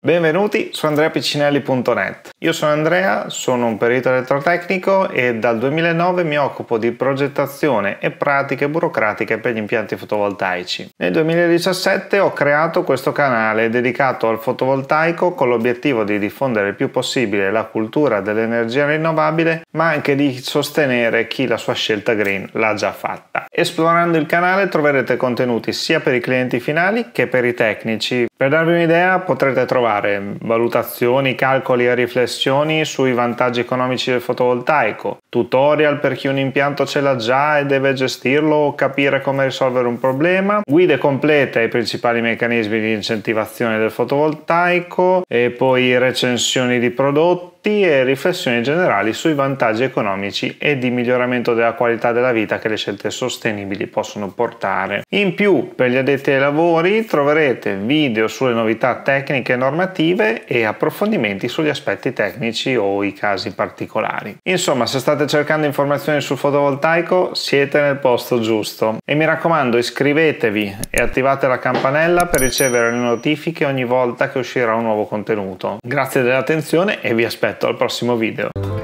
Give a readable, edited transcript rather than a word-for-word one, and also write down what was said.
Benvenuti su andreapiccinelli.net. Io sono Andrea, sono un perito elettrotecnico e dal 2009 mi occupo di progettazione e pratiche burocratiche per gli impianti fotovoltaici. Nel 2017 ho creato questo canale dedicato al fotovoltaico con l'obiettivo di diffondere il più possibile la cultura dell'energia rinnovabile, ma anche di sostenere chi la sua scelta green l'ha già fatta. Esplorando il canale troverete contenuti sia per i clienti finali che per i tecnici. Per darvi un'idea potrete trovare valutazioni, calcoli e riflessioni sui vantaggi economici del fotovoltaico, tutorial per chi un impianto ce l'ha già e deve gestirlo o capire come risolvere un problema, guide complete ai principali meccanismi di incentivazione del fotovoltaico e poi recensioni di prodotti e riflessioni generali sui vantaggi economici e di miglioramento della qualità della vita che le scelte sostenibili possono portare. In più, per gli addetti ai lavori troverete video sulle novità tecniche e normative e approfondimenti sugli aspetti tecnici o i casi particolari. Insomma, se state cercando informazioni sul fotovoltaico siete nel posto giusto e mi raccomando, iscrivetevi e attivate la campanella per ricevere le notifiche ogni volta che uscirà un nuovo contenuto. Grazie dell'attenzione e vi aspetto al prossimo video.